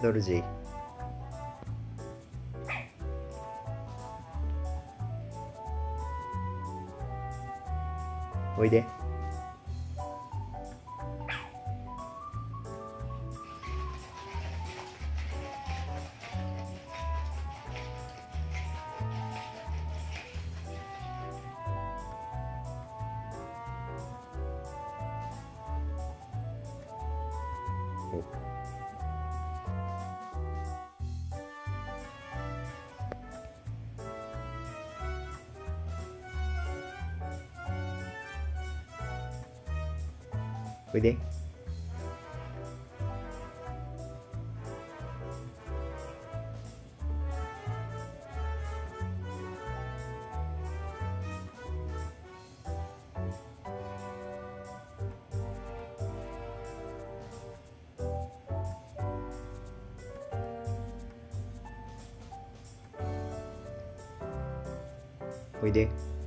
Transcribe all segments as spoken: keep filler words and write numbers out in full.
ドルジー。おいで。おいで。おいで。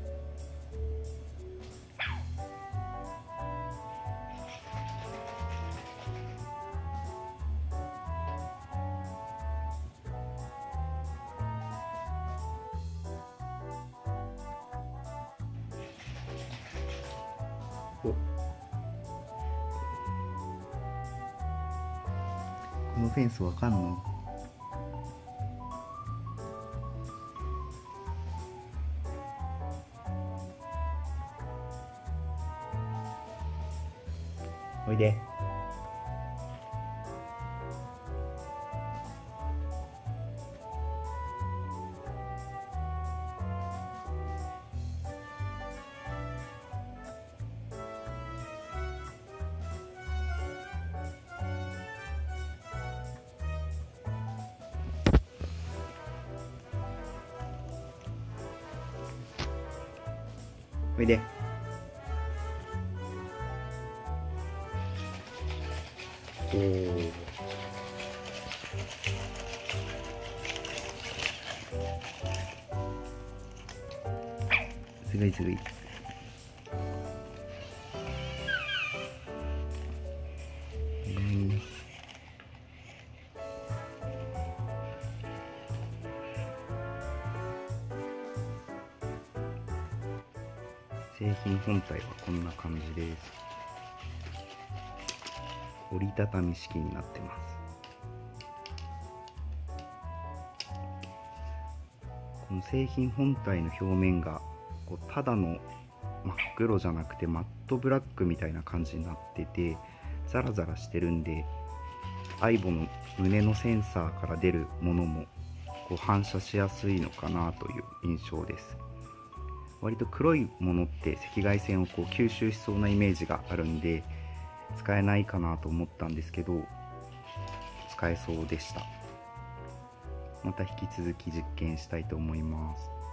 お、このフェンスわかんの？おいで。おいで。おー。すごいすごい。えー、製品本体はこんな感じです。折りたたみ式になってます。この製品本体の表面がこうただの真っ黒じゃなくてマットブラックみたいな感じになってて、ザラザラしてるんで アイボ の胸のセンサーから出るものもこう反射しやすいのかなという印象です。割と黒いものって赤外線をこう吸収しそうなイメージがあるんで使えないかなと思ったんですけど、使えそうでした。また引き続き実験したいと思います。